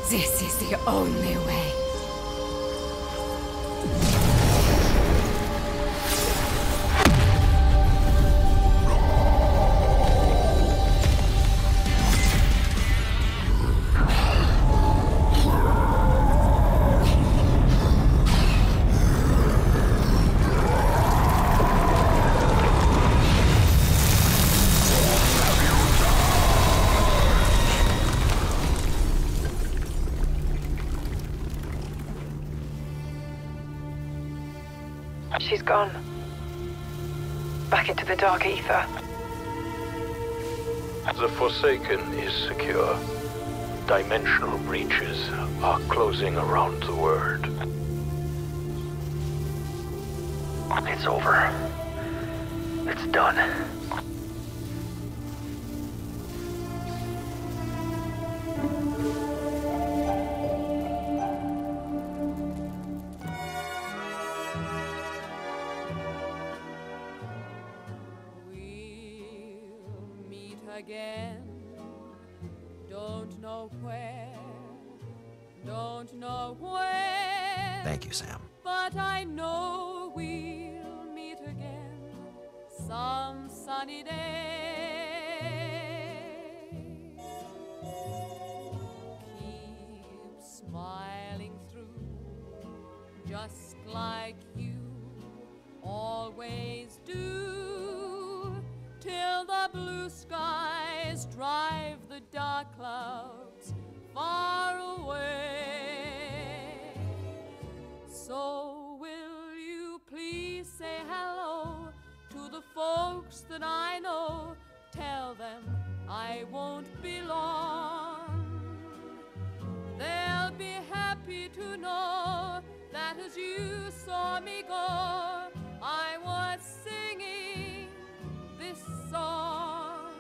This is the only way. She's gone. Back into the dark ether. The Forsaken is secure. Dimensional breaches are closing around the world. It's over. It's done. Again, don't know where, don't know when. Thank you, Sam. But I know we'll meet again some sunny day. Keep smiling through, just like you always do, till the blue skies drive the dark clouds far away. So will you please say hello to the folks that I know? Tell them I won't be long. They'll be happy to know that as you saw me go, I was singing this song.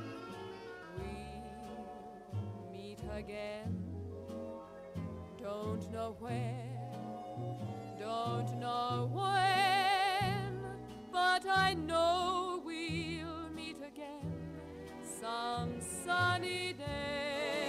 We'll meet again. Don't know where, don't know when, but I know we'll meet again some sunny day.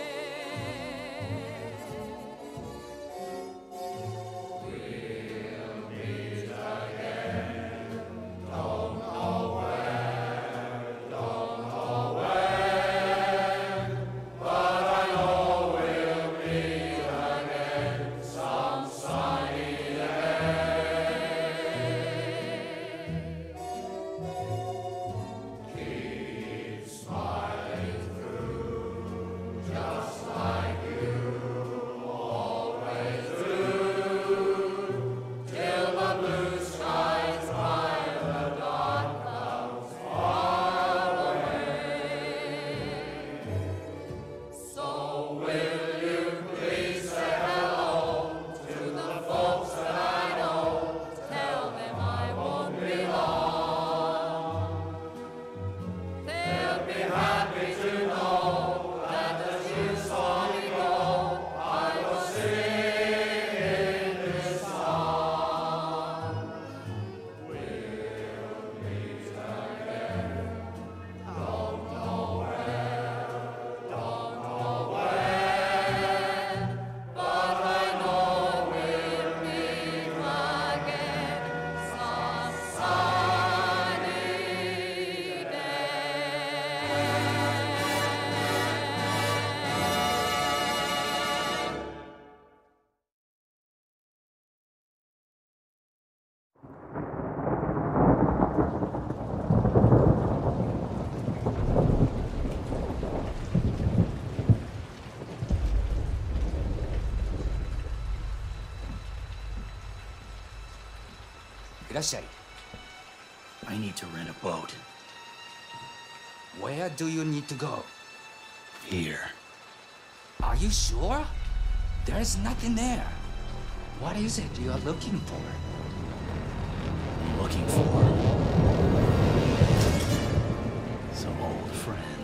I need to rent a boat. Where do you need to go? Here. Are you sure? There's nothing there. What is it you're looking for? I'm looking for some old friends.